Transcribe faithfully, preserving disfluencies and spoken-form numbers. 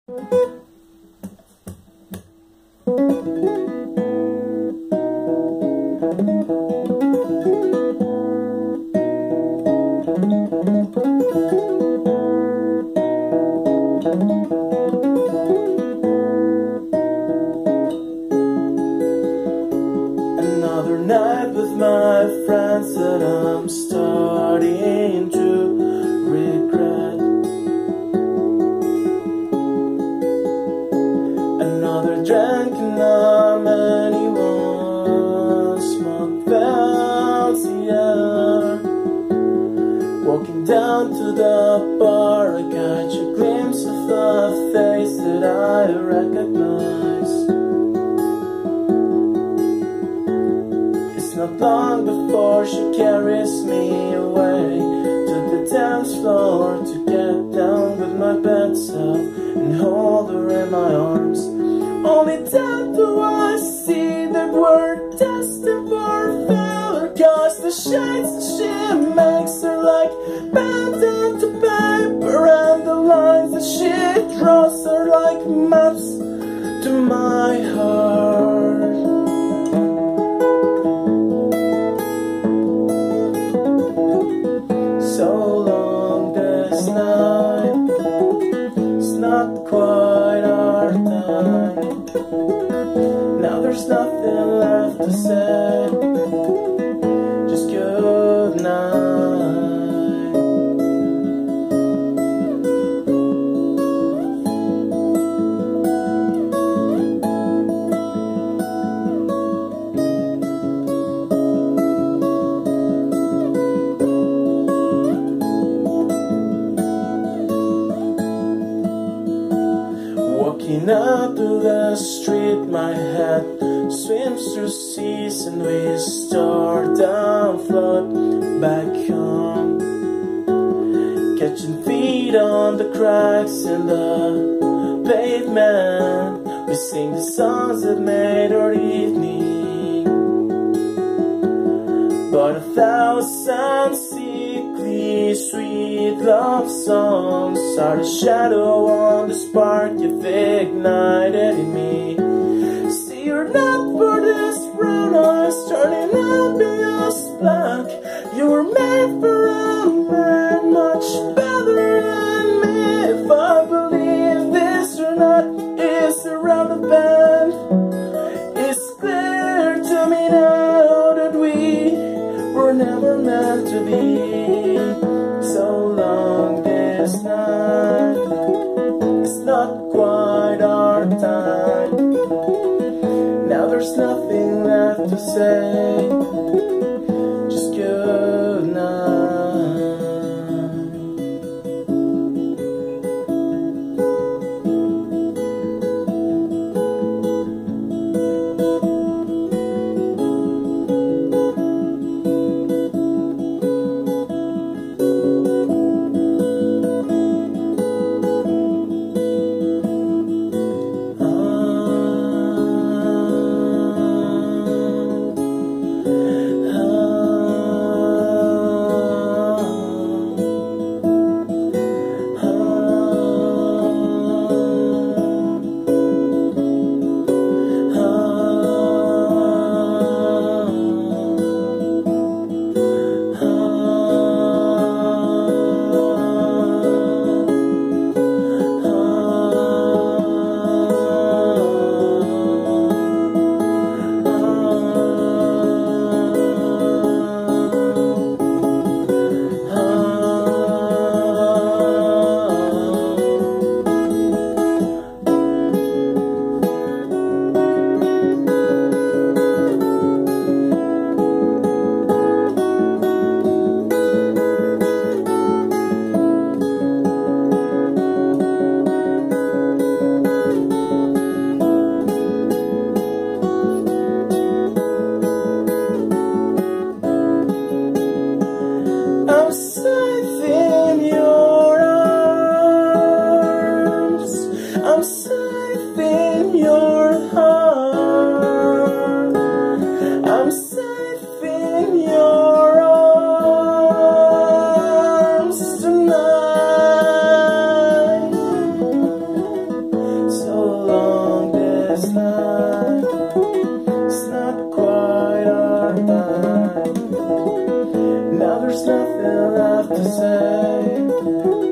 Another night with my friends that I'm starting to regret. Another drink and I'm anyone. Smoke fills the air. Walking down to the bar, I catch a glimpse of the face that I recognize. It's not long before she carries me away to the dance floor to get down with my bed self and hold her in my arms. Only then do I see that we're destined for failure, 'cause the shades that she makes are like bent into paper, and the lines that she draws are like maps to my heart. So long this night, it's not quite our time. Now there's nothing left to say, just good night. Walking out to the street, my head swims through seas, and we start down, float back home, catching feet on the cracks in the pavement. We sing the songs that made our evening, but a thousand sickly sweet love songs are the shadow on the spark you've ignited in me. See, you're not for this brown eyes turning obvious black. You were made for a man much better than me. If I believe this or not is irrelevant. It's clear to me now that we were never meant to be. So long this night, it's not quite our time. Now there's nothing left to say, just good night. there's nothing left to say.